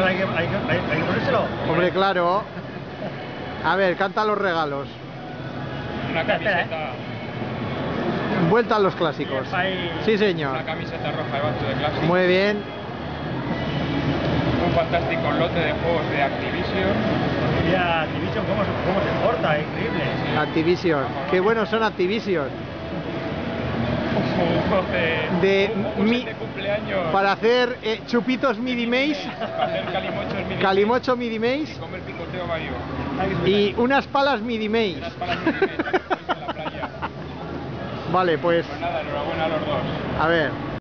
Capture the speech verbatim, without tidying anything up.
Bueno, hay que, hay que, hay, hay que ponérselo. Hombre, claro. A ver, canta los regalos. Una camiseta. Vuelta a los clásicos. Sí, señor. Una camiseta roja de Bacho de Clásico. Muy bien. Un fantástico lote de juegos de Activision. Mira, Activision, ¿cómo, cómo se porta? Increíble. Activision. Qué buenos son Activision. Un juego de, De, un, un mi, de cumpleaños. para hacer eh, chupitos midi maze. Para hacer calimochos midi Calimocho midi maze. y comer picoteo Mario. Y unas palas midi maze. Unas palas midi maze para que en la playa. Vale, pues. Pues nada, enhorabuena a los dos. A ver.